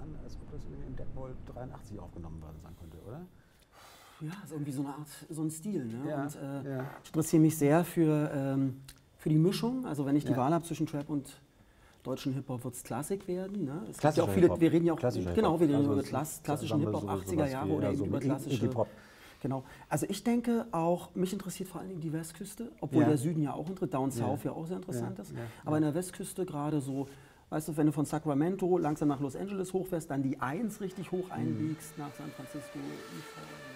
an, als ob das irgendwie in Deadpool 83 aufgenommen worden sein könnte, oder? Ja, ist irgendwie so eine Art, so ein Stil. Ne? Ja, Und ja. ich interessiere mich sehr für die Mischung. Also wenn ich die Ja. Wahl habe zwischen Trap und deutschen Hip-Hop, wird es Klassik werden. Ne? Es gibt ja Klassischer auch viele, Hip-Hop. wir reden ja auch, Klassischer genau, wir reden Hip-Hop. über Also klassischen sagen wir Hip-Hop, so 80er Jahre oder eben über klassische. Iggy Pop. Genau. Also ich denke auch, mich interessiert vor allen Dingen die Westküste, obwohl Ja. der Süden ja auch Down Ja. South ja auch sehr interessant ist. Ja. Aber in der Westküste gerade so, weißt du, wenn du von Sacramento langsam nach Los Angeles hochfährst, dann die 1 richtig hoch einbiegst nach San Francisco.